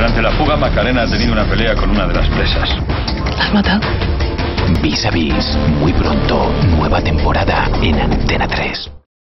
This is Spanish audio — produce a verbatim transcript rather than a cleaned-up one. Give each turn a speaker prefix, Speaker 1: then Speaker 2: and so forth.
Speaker 1: Durante la fuga, Macarena ha tenido una pelea con una de las presas.
Speaker 2: ¿La has matado?
Speaker 3: Vis a Vis, muy pronto.